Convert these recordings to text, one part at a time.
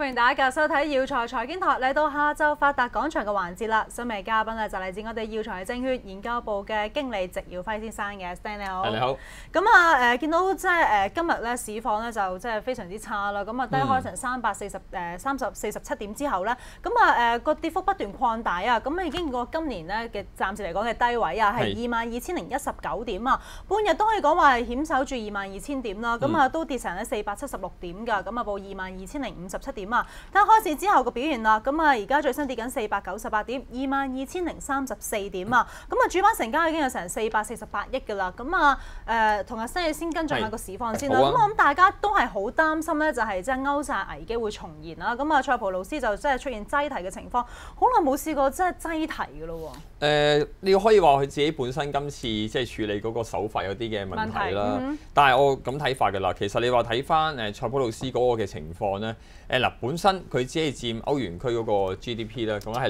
歡迎大家繼續收睇耀才財經台，嚟到下晝發達廣場嘅環節啦。今日嘉賓就嚟自我哋耀才證券研究部嘅經理席耀輝先生嘅 ，Stan 你好。 你好。 咁啊見到即係今日咧市況咧就即係非常之差啦。咁啊低開成347點之後咧，咁啊個跌幅不斷擴大啊。咁啊已經過今年咧嘅暫時嚟講嘅低位啊，係22,019點啊。半日都可以講話係險守住22,000點啦。咁啊都跌成咧476點㗎。咁啊報22,057點。睇下開市之後個表現啦，咁啊而家最新跌緊498點，22,034點啊，咁啊主板成交已經有成448億㗎啦，咁啊同阿西先跟進下個市況先啦，咁我諗大家都係好擔心咧，就係即係歐債危機會重現啦，咁啊塞浦路斯就即係出現擠提嘅情況，好耐冇試過即係擠提㗎咯喎。 你可以話佢自己本身今次即係處理嗰個手法有啲嘅問題啦，但係我咁睇法㗎啦，其實你話睇翻塞浦路斯嗰個嘅情況咧，嗱本身佢只係佔歐元區嗰個 GDP 咧，講緊係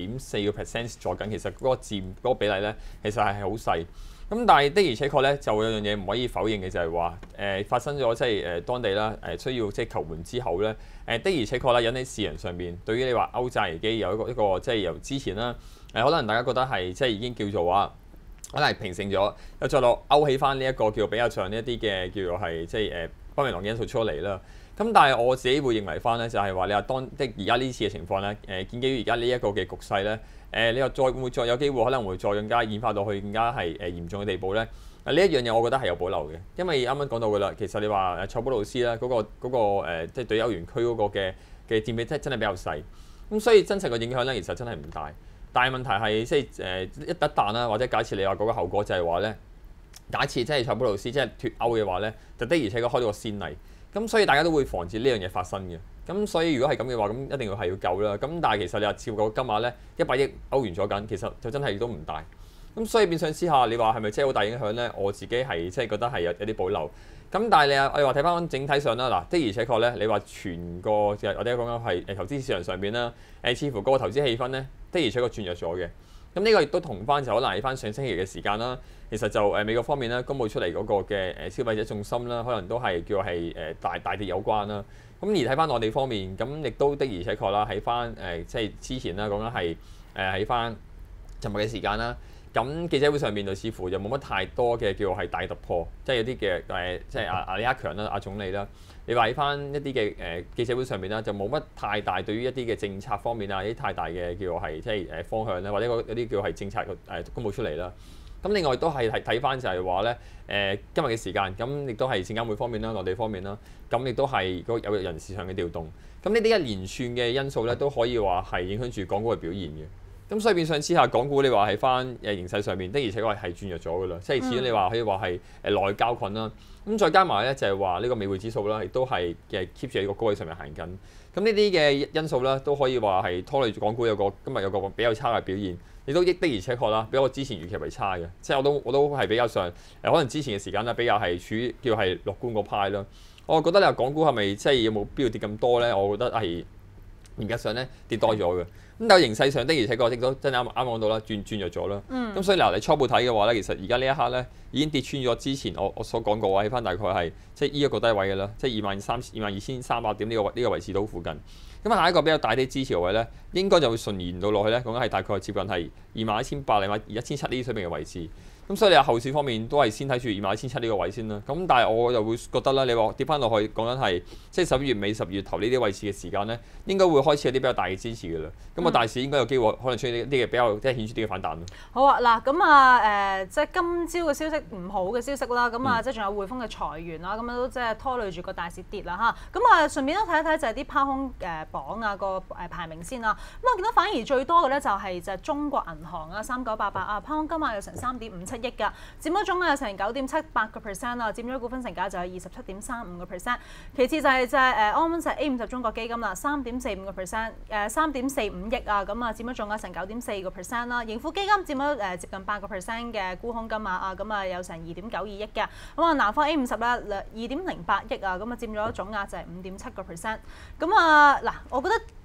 0.4%左緊，其實嗰個佔嗰個比例咧，其實係好細。咁但係的而且確咧，就有樣嘢唔可以否認嘅就係話，發生咗即係當地啦，需要即係求援之後咧，的而且確啦引起市場上邊對於你話歐債危機有一個即係由之前啦，可能大家覺得係即係已經叫做話可能係平靜咗，又再落勾起翻呢一個叫比較上呢一啲嘅叫做係即係不明朗因素出嚟啦。咁但係我自己會認為翻咧，就係話你話即係而家呢次嘅情況咧，建基於而家呢一個嘅局勢咧，你話會唔會再有機會可能會再更加演化到去更加係嚴重嘅地步咧？呢一樣嘢我覺得係有保留嘅，因為啱啱講到嘅啦，其實你話塞浦路斯咧嗰個即係對歐元區嗰個嘅佔比真係比較細，咁所以真實嘅影響咧其實真係唔大。但係問題係即係一旦啦，或者假設你話嗰個後果就係話咧，假設即係塞浦路斯即係脫歐嘅話咧，就的而且確開咗個先例。咁所以大家都會防止呢樣嘢發生嘅。咁所以如果係咁嘅話，咁一定係要救啦。咁但係其實你話照個金額咧，100億歐元左緊，其實就真係都唔大。咁所以變相之下，你話係咪真係好大影響咧？我自己係即係覺得係有啲保留。咁但係你話睇翻整體上啦，嗱的而且確咧，你話全個我哋講緊係投資市場上邊啦，似乎個投資氣氛咧的而且確轉弱咗嘅。咁呢個亦都同翻就可能喺翻上星期嘅時間啦，其實就美國方面咧公佈出嚟嗰個嘅消費者信心啦，可能都係叫係大跌有關啦。咁而睇翻內地方面，咁亦都的而且確啦，喺翻即係之前啦講緊係喺翻尋日嘅時間啦。咁記者會上面就似乎就冇乜太多嘅叫係大突破，即係有啲嘅即係阿李克強啦、阿總理啦，你話喺翻一啲嘅記者會上面啦，就冇乜太大對於一啲嘅政策方面啊，啲太大嘅叫係即係方向啦，或者有啲叫係政策公佈出嚟啦。咁另外都係睇翻就係話咧今日嘅時間，咁亦都係證監會方面啦、內地方面啦，咁亦都係有人事上嘅調動。咁呢啲一連串嘅因素咧，都可以話係影響住港股嘅表現嘅。咁所以變相之下，港股你話喺翻形勢上面的而且確係轉弱咗㗎啦，即係始終你話可以話係內交困啦。咁再加埋咧就係話呢個美匯指數啦，亦都係keep 住喺個高位上面行緊。咁呢啲嘅因素啦，都可以話係拖累住港股今日有個比較差嘅表現，亦都的而且確啦，比我之前預期為差嘅。即係我都係比較上可能之前嘅時間咧比較係處於叫係樂觀個派啦。我覺得你話港股係咪即係有冇必要跌咁多咧？我覺得係嚴格上咧跌多咗嘅。咁但係形勢上的而且確亦都真係啱講到啦，轉弱咗啦。咁所以嗱，你初步睇嘅話咧，其實而家呢一刻咧已經跌穿咗之前我所講過話，喺翻大概係即係呢一個低位嘅啦，即係22,300點呢個位置到附近。咁下一個比較大啲支持嘅位咧，應該就會順延到落去咧，講緊係大概接近係21,800、21,700呢啲水平嘅位置。咁所以你話後市方面都係先睇住21,700呢個位先啦。咁但係我又會覺得啦，你話跌翻落去講緊係即係11月尾、10月頭呢啲位置嘅時間咧，應該會開始有啲比較大嘅支持嘅啦。咁大市應該有機會可能出現啲嘅比較即係顯著啲嘅反彈咯。 好啊，嗱咁啊即係今朝嘅消息唔好嘅消息啦，咁啊即係仲有匯豐嘅裁員啦，咁樣都即係拖累住個大市跌啦嚇。咁啊順便都睇一睇就係啲拋空榜啊個排名先啦。咁我見到反而最多嘅咧就係中國銀行啊3988啊，拋空金額有成3.57億㗎，佔咗總額有成9.78%啦，佔咗股份成交就有27.35%。其次就係安穩石 A50 中國基金啦，3.45%， 3.45億啊，咁啊佔咗總額成9.4%啦。盈富基金佔咗接近8% 嘅沽空金額啊，咁啊有成2.92億嘅。咁啊南方 A50 咧2.08億啊，咁啊佔咗總額就係5.7%。咁啊嗱，我覺得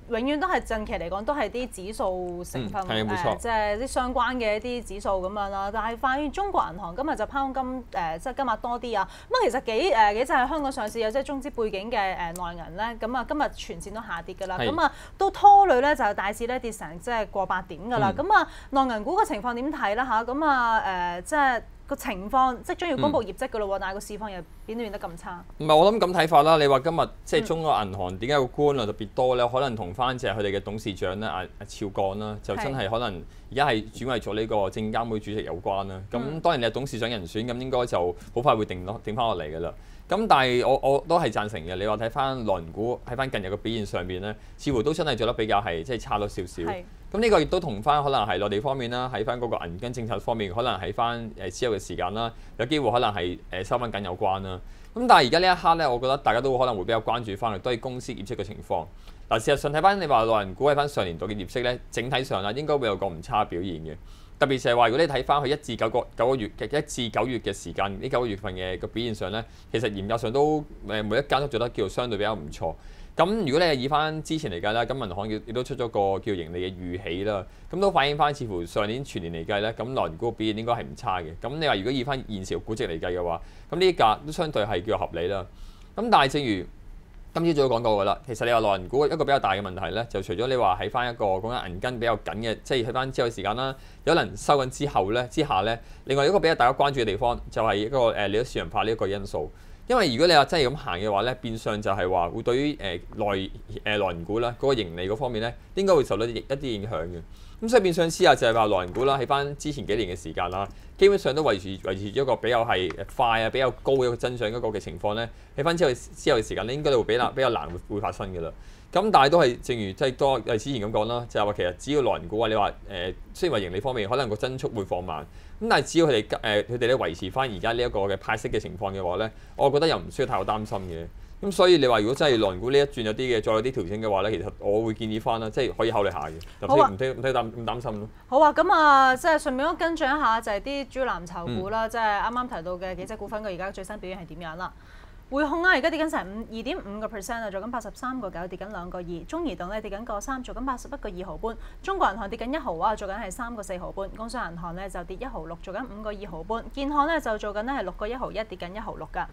永遠都係近期嚟講都係啲指數成分即係啲相關嘅一啲指數咁樣啦。但係發現中國銀行今日就拋金即係金額多啲啊。咁其實幾隻係香港上市有即係中資背景嘅內銀咧，咁啊今日全線都下跌㗎啦。咁啊都拖累咧就大市咧跌成即係過百點㗎啦。咁啊內銀股嘅情況點睇啦嚇？咁啊即係。個情況即將要公布業績㗎咯喎，但係個市況又變得咁差。唔係， 我諗咁睇法啦。你話今日即係中國銀行點解個官量特別多咧？可能同翻就係佢哋嘅董事長咧阿肖鋼啦，就真係可能而家係轉為做呢個證監會主席有關啦。咁當然你係董事長人選，咁應該就好快會定翻落嚟㗎啦。咁但係我都係贊成嘅。你話睇翻內銀股喺翻近日嘅表現上邊咧，似乎都真係做得比較係即係差咗少少。咁呢個亦都同翻可能係內地方面啦，喺翻嗰個銀根政策方面，可能喺翻之後嘅時間啦，有機會可能係收翻緊有關啦。咁但係而家呢一刻咧，我覺得大家都可能會比較關注翻都係公司業績嘅情況。嗱，事實上睇翻你話內銀股喺翻上年度嘅業績咧，整體上啦應該會有個唔差表現嘅。特別就係話，如果你睇翻佢1至9月嘅時間，呢9個月份嘅個表現上咧，其實嚴格上都每一間都做得叫做相對比較唔錯。咁如果你係以翻之前嚟計啦，咁銀行亦都出咗個叫盈利嘅預喜啦，咁都反映翻似乎上年全年嚟計咧，咁內銀股表現應該係唔差嘅。咁你話如果以翻現時估值嚟計嘅話，咁呢啲價都相對係叫合理啦。咁但係正如今朝早都講過㗎啦，其實你話內銀股一個比較大嘅問題咧，就除咗你話喺翻一個講緊銀根比較緊嘅，即係喺翻之後時間啦，有可能收緊之下咧，另外一個比較大家關注嘅地方就係一個利率市場化呢一個因素。因為如果你話真係咁行嘅話咧，變相就係話會對於內銀股啦嗰個盈利嗰方面咧，應該會受到一啲影響嘅。咁所以變相之下就係話內銀股啦，喺翻之前幾年嘅時間啦，基本上都維持咗一個比較係快啊、比較高嘅一個增長嗰個嘅情況咧。喺翻之後嘅時間咧，應該都會比較難會發生嘅啦。咁但係都係正如即係多之前咁講啦，就係話其實只要內銀股啊，你話雖然話盈利方面可能個增速會放慢，咁但係只要佢哋咧維持翻而家呢一個嘅派息嘅情況嘅話咧，我覺得又唔需要太過擔心嘅。咁所以你話如果真係內銀股呢一轉有啲嘅再有啲調整嘅話咧，其實我會建議翻啦，即係可以考慮下嘅，唔使咁擔心咯。 好啊，咁啊，即係順便都跟進一下就係啲主要藍籌股啦，即係啱啱提到嘅幾隻股份，佢而家最新表現係點樣啦？匯控啦，而家跌緊成2.5% 啊，做緊83個9，跌緊2個2。中移動咧跌緊個3，做緊81個2毫半。中國銀行跌緊1毫啊，做緊係3個4毫半。工商銀行咧就跌1毫6，做緊5個2毫半。建行咧就做緊咧係6個1毫1，跌緊1毫6㗎。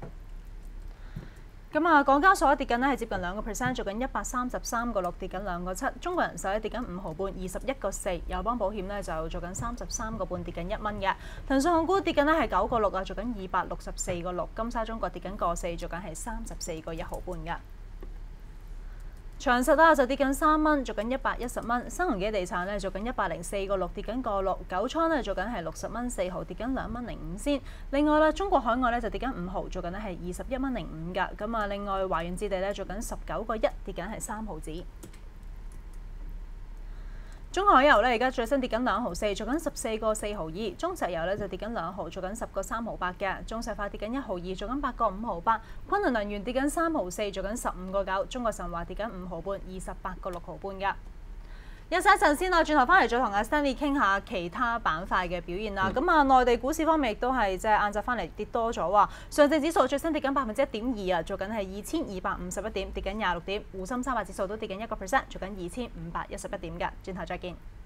咁啊，港交所跌緊咧係接近2%，做緊133個6，跌緊2個7。中國人壽咧跌緊5毫半，21個4。友邦保險咧就做緊33個半，跌緊1蚊嘅。騰訊控股跌緊咧係9個6啊，做緊264個6。金沙中國跌緊個4，做緊係34個1毫半嘅。長實啊就跌緊3蚊，做緊110蚊。新鴻基地產咧做緊104個6，跌緊個6。九倉咧做緊係60蚊4毫，跌緊2蚊05仙。另外啦，中國海外咧就跌緊5毫，做緊咧係21蚊05㗎。咁啊，另外華潤置地咧做緊19個1，跌緊係3毫子。中海油咧而家最新跌緊2毫4，做緊14個4毫2。中石油咧就跌緊2毫，做緊10個3毫8嘅。中石化跌緊1毫2，做緊8個5毫8。昆侖能源跌緊3毫4，做緊15個9。中國神華跌緊5毫半，28個6毫半嘅。休息一陣先啦，轉頭翻嚟再同阿 Stanley 傾下其他板塊嘅表現啦。咁啊，內地股市方面亦都係即係晏晝翻嚟跌多咗喎。上證指數最新跌緊1.2%啊，做緊係2251點，跌緊26點。滬深300指數都跌緊1%，做緊2511點嘅。轉頭再見。